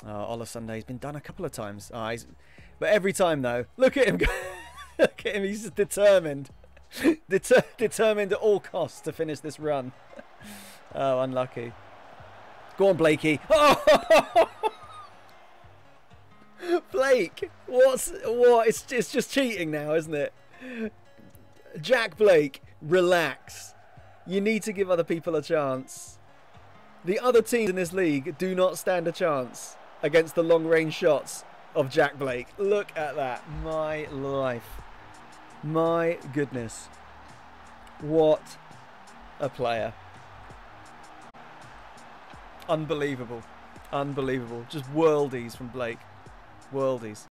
Oh, Olasunday's been done a couple of times. But every time though, look at him go. Look at him, he's determined. Determined at all costs to finish this run. Oh, unlucky. Go on, Blakey. Oh! Blake, what? It's just cheating now, isn't it? Jack Blake, relax. You need to give other people a chance. The other teams in this league do not stand a chance against the long-range shots of Jack Blake. Look at that. My life. My goodness. What a player. Unbelievable. Unbelievable. Just worldies from Blake. Worldies.